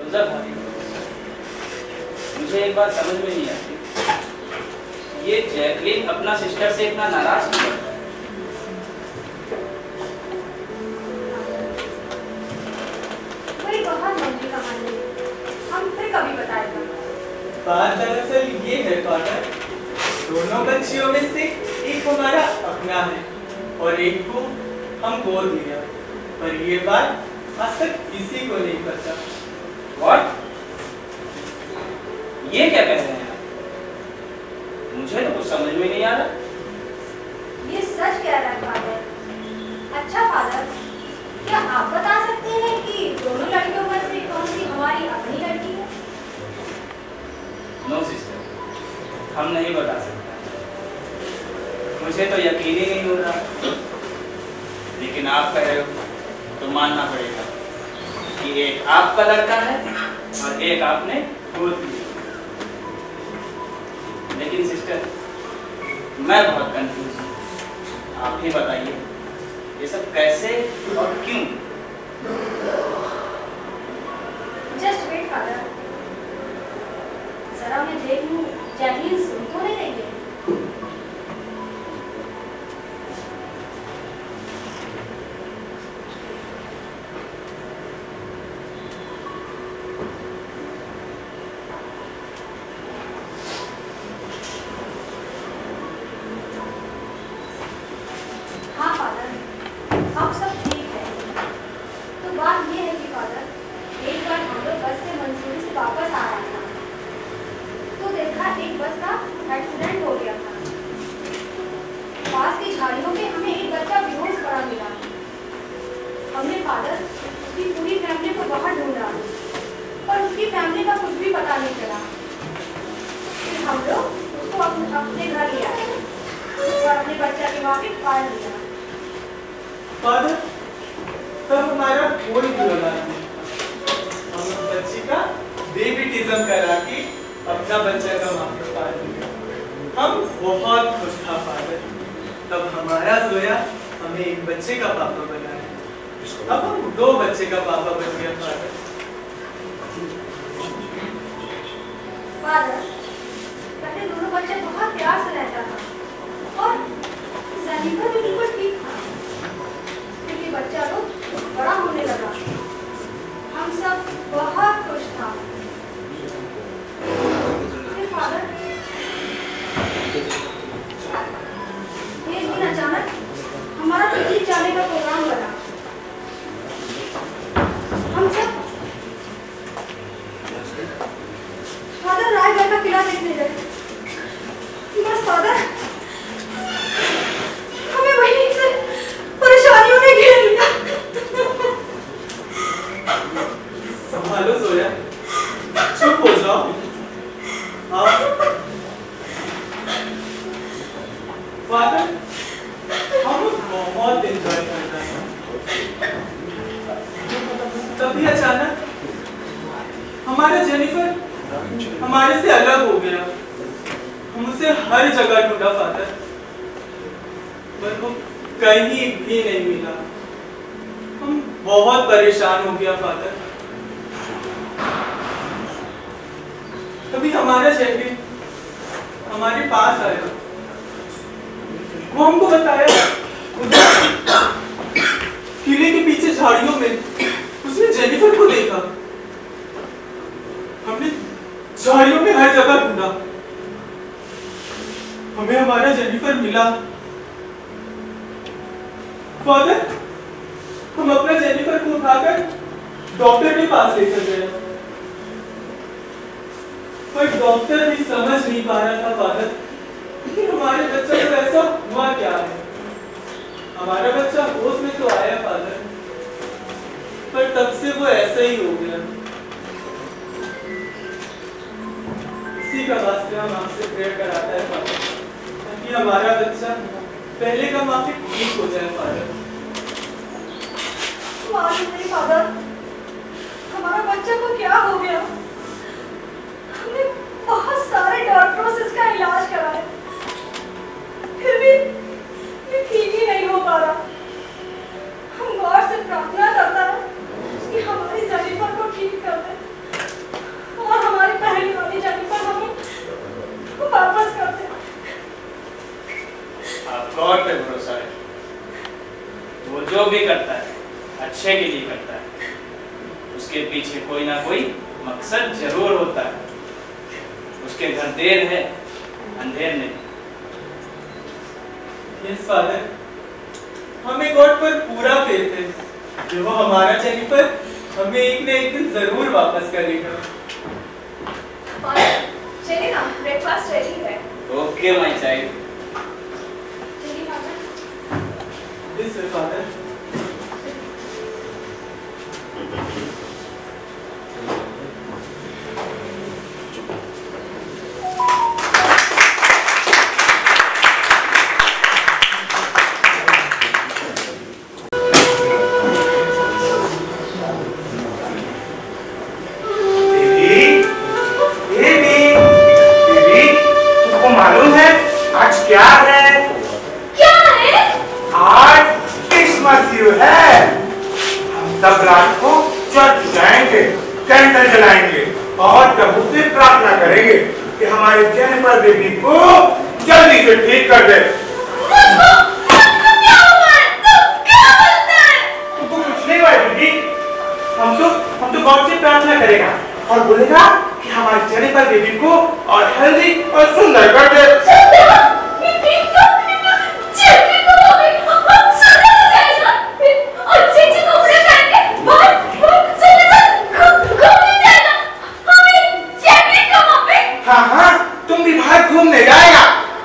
मुझे एक बात समझ में नहीं आती, ये जैकलीन अपना सिस्टर से इतना नाराज क्यों है? वही बहुत लंबी कहानी है, हम फिर कभी बताएगा। बात दरअसल ये है फादर, दोनों बच्चियों में से एक हमारा अपना है और एक को हम गोद लिया, पर ये बात आज तक किसी को नहीं पता। What? ये क्या कह रहे हैं आप? मुझे तो कुछ समझ में नहीं आ रहा। ये सच कह रहा है फादर। अच्छा फादर, क्या आप बता सकते हैं कि दोनों लड़कियों में से कौन सी हमारी अपनी लड़की है? नो सिस्टर, हम नहीं बता सकते। मुझे तो यकीन ही नहीं हो रहा, लेकिन आप कह रहे हो तो मानना पड़ेगा कि एक आपका लड़का है और एक आपने गोद लिया। लेकिन सिस्टर, मैं बहुत कंफ्यूज हूँ, आप ही बताइए ये सब कैसे और क्यों? जस्ट वेट फादर, जरा मैं देख लूं जैकलीन सुन तो नहीं रही है। हम गौर से प्रार्थना करता है कि हमारी जेनिफर को ठीक कर दे। अच्छे के लिए करता है, उसके पीछे कोई ना कोई मकसद जरूर होता है। उसके घर देर है, अंधेर नहीं। यस फादर, हमें गॉड पर पूरा फेथ है कि वो हमारा जेनिफर हमें एक न एक दिन जरूर वापस करेगा। चलिए ना, ब्रेकफास्ट रेडी है। Okay my child. चलिए फादर। Yes father. क्या है? क्या है? आज क्रिसमस ईव है। हम सब रात को चर्च जाएंगे, कैंडल जलाएंगे और प्रभु से प्रार्थना करेंगे कि हमारे जेनिफर बेबी को जल्दी से ठीक कर दे। तुमको कुछ नहीं हुआ बेबी। हम तो गॉड से प्रार्थना करेगा और बोलेगा कि हमारे जेनिफर बेबी को और हेल्दी और सुंदर कर दे। हाँ हाँ, तुम भी बाहर घूमने जाएगा।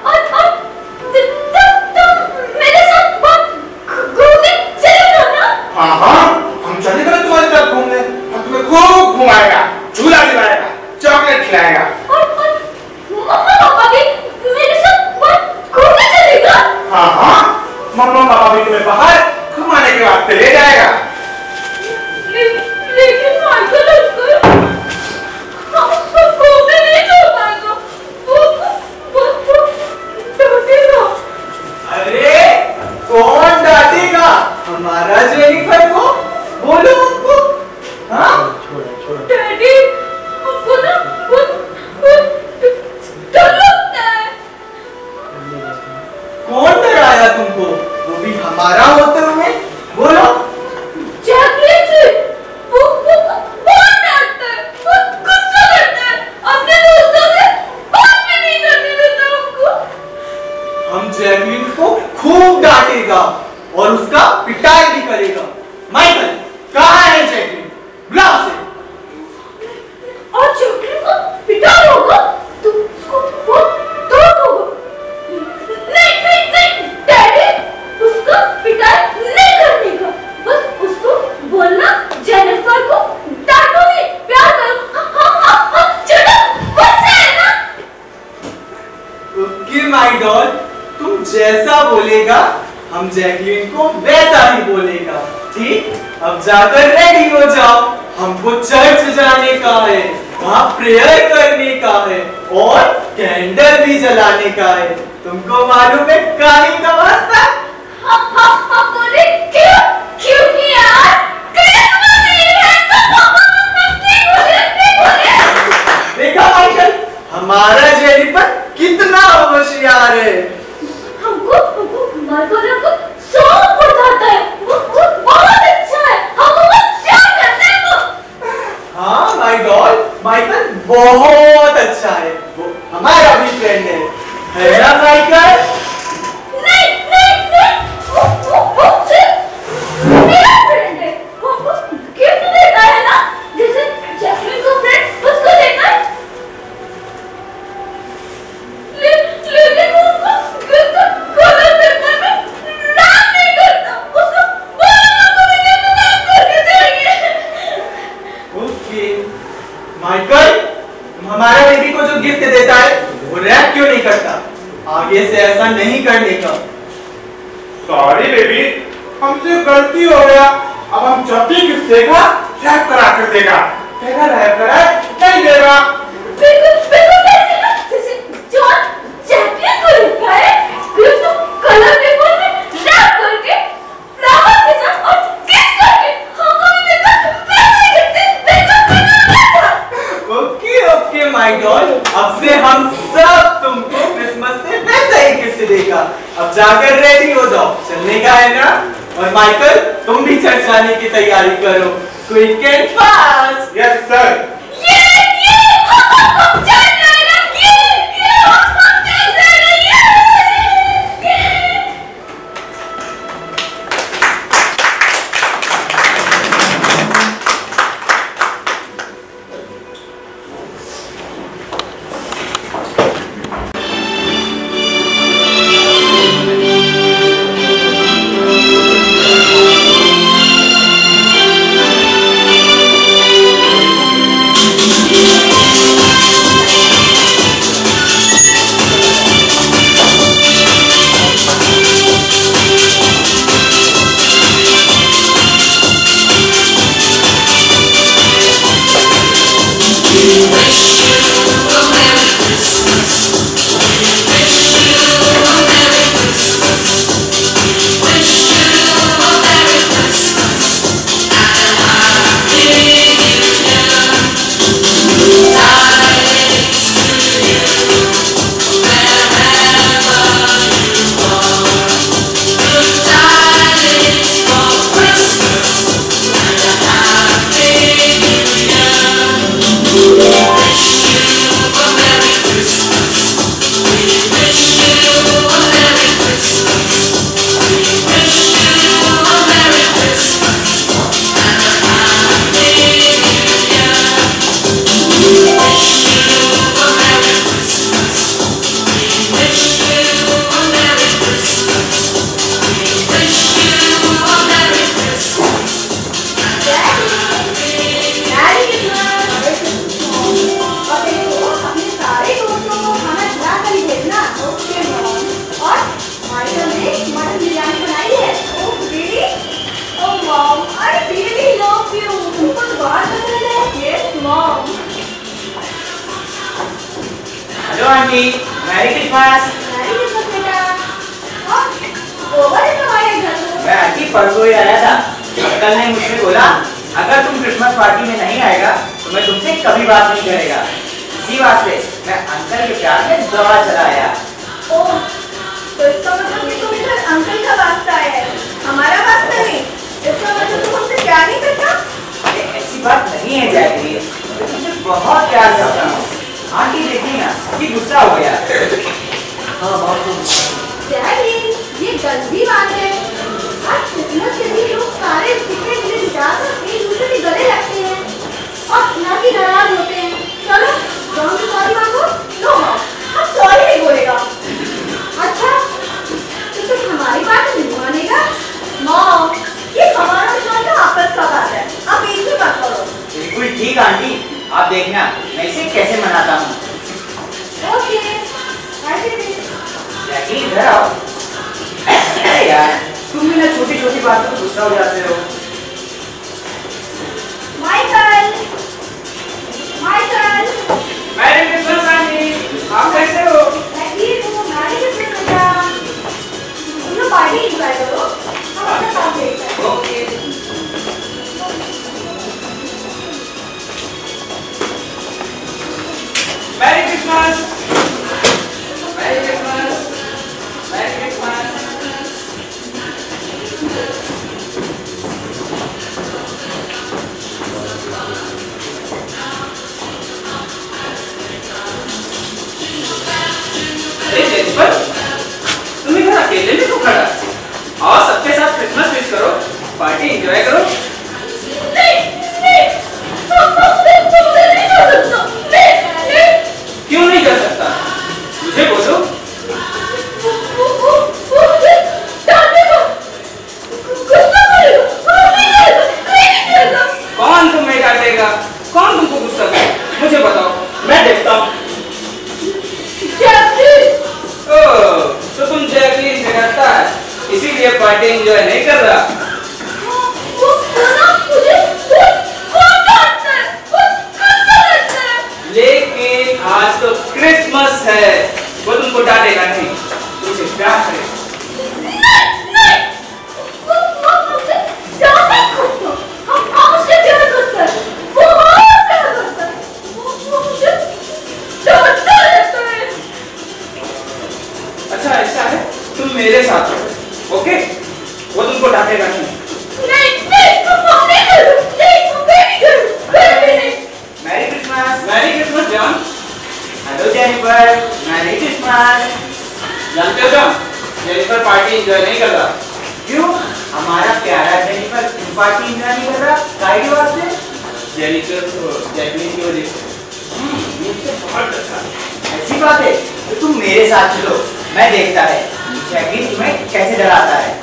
मेरे साथ घूमने चलेगा ना? हाँ हाँ, हम चलेगा तुम्हारे साथ घूमने। हम तुम्हें खूब घुमाएगा, झूला दिलाएगा, चॉकलेट खिलाएगा। और मम्मा पापा भी मेरे साथ घूमने चलेगा? हाँ हाँ, मम्मा पापा भी तुम्हें बाहर घुमाने के वास्ते ले जाएगा। लेकिन माइकल अंकल, हम घूमने नहीं जा पाएगा। वो डांटेगा। अरे कौन डांटेगा? हमारा जेनिफर को बोलो उनको। हाँ? डैडी, हमको ना वो डर लगता है। कौन डराया तुमको? वो भी हमारा होते हुए? बोलो। जैकलिन से वो बहुत डांटता है, वो गुस्सा करता है, अपने दोस्तों से बात भी नहीं करने देता हमको। हम जैकलिन को खूब डांटेगा और उसका पिटाई भी करेगा। माइकल, कहाँ है जैकलिन? बुलाओ उसे। और जैकलिन को पिटाई होगा तो उसको बहुत दर्द होगा। नहीं, डैडी, उसका पिटाई नहीं करने का। बस उसको बोलना जेनिफर को डांटोगी, प्यार करो। हाँ, चलो, बच्चा है ना? ओके माय डॉल, तुम जैसा बोलेगा हम जैकलिन को वैसा ही बोलेगा। ठीक, अब जाकर रेडी हो जाओ। हमको चर्च जाने का है, वहाँ प्रेयर करने का है और कैंडल भी जलाने का है। तुमको मालूम है काहे का वास्ता? हाँ, बोले क्यों यार? क्रिसमस ईव है तो पापा नहीं बोले। देखा माइकल, हमारा जेनिफर कितना होशियार है। हमको मार्कोना को सब बताता है। वो बहुत अच्छा है। हम बहुत प्यार करते हैं वो। हाँ माय डॉल, माइकल बहुत अच्छा है। वो हमारा भी फ्रेंड है ना माइकल? नहीं, वो सिर्फ मेरा फ्रेंड है। वो हमको गिफ्ट देता है ना, जैसे जैकलिन को फ्रेंड उसको देता है। लेकिन वो गिफ्ट गलत देता है, नाम नहीं करता। उसको बोलना कोई गिफ्ट नाम करके चाहिए। ओके माइकल, तुम हमारे बेबी को जो गिफ्ट देता है वो रैप क्यों नहीं करता? आगे से ऐसा नहीं करने का। सॉरी बेबी, हमसे गलती हो गया। अब हम जब भी गिफ्ट देगा रैप करा कर देगा। देगा रैप करा नहीं देगा। बिल्कुल जैसे जॉन जैकलिन को लिखा है, गिफ्ट कलर पेपर में रैप करके फ्लावर के साथ और किस करके हमको भी देगा। ओके माय डॉल, अब से हम सब तुमको क्रिसमस पे वैसा ही गिफ्ट देगा। अब जाकर रेडी हो जाओ, चलने का है ना? और माइकल तुम भी चर्च जाने की तैयारी करो। Quick and fast. Yes sir. हम चल रहे हैं, हम चल रहे हैं। Hello aunty, merry Christmas. मैं आंटी परसों ही आया था। अंकल ने मुझसे बोला अगर तुम क्रिसमस पार्टी में नहीं आएगा तो मैं तुमसे कभी बात नहीं करेगा। इसी वास्ते मैं अंकल के प्यार में दवा चलाया। ओह, तो इसका मतलब कि तुम इधर अंकल का वास्ता है, हमारा वास्ता नहीं। इसका मतलब तुम हमसे प्यार नहीं करता? ऐसी बात नहीं है जैकली, मैं तुमसे बहुत प्यार करता हूँ। आंटी देखी ना कि गुस्सा हो गया। हाँ बहुत। जैकली, ये गंदी बात है। आज क्रिसमस के दिन लोग सारे टिकटे मिल जाकर एक दूसरे के गले लगते हैं और ना कि नाराज होते हैं। चलो जाओ से सॉरी मांगो। नो हम सॉरी नहीं बोलेगा। अच्छा तो तुम हमारी बात नहीं मानेगा? मॉम, ये हमारा विचार का आपस का बात है, आप एक भी बात करो। बिल्कुल ठीक आंटी, आप देखना मैं इसे कैसे मनाता हूँ। ओके, ऐसे भी। जैकली इधर आओ। अरे यार तुम भी ना छोटी छोटी बातों पर गुस्सा हो जाते हो। Michael, Michael. Merry Christmas aunty, आप कैसे हो? मैं ठीक हूँ, मैरी क्रिसमस बेटा। तुम लोग पार्टी एंजॉय करो, हम अपना काम देखते हैं। Okay. Merry Christmas. Merry Christmas. Merry Christmas. Jennifer, merry Christmas. जानते हो तुम, जेनिफर पार्टी एंजॉय नहीं कर रहा। क्यों? हमारा प्यारा जेनिफर पार्टी एंजॉय नहीं कर रहा? काहे की बात से? जेनिफर जैकलीन की वजह से। मुझसे बहुत अच्छा। ऐसी बात है तो तुम मेरे साथ चलो, मैं देखता है जैकलीन तुम्हें कैसे डराता है।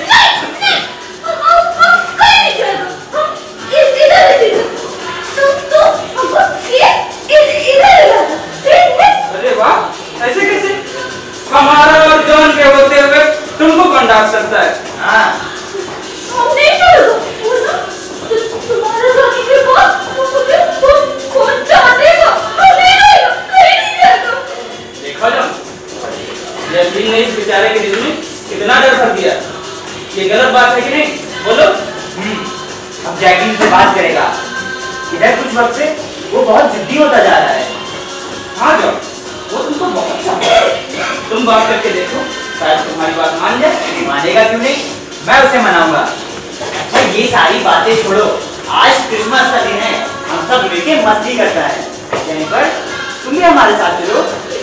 अरे वाह, ऐसे कैसे? हमारा और जॉन के होते हुए तुमको कौन डांट सकता है? हाँ, तुम्हारा जाने के बाद मुझे कौन चाहेगा? देखो जॉन, जैकलीन ने इस बेचारे के दिल में कितना डर भर दिया। ये गलत बात है कि नहीं? बोलो। अब जैकलीन से बात करेगा। इधर कुछ वक्त से वो बहुत जिद्दी होता जा रहा है। हाँ जॉन, वो तुमको बहुत अच्छा। तुम बात करके देखो, शायद तुम्हारी बात मान जाए। मानेगा क्यों नहीं? मैं उसे मनाऊंगा। अच्छा ये सारी बातें छोड़ो, आज क्रिसमस का दिन है, हम सब मिलके मस्ती करता है। जेनिफर, तुम भी हमारे साथ चलो।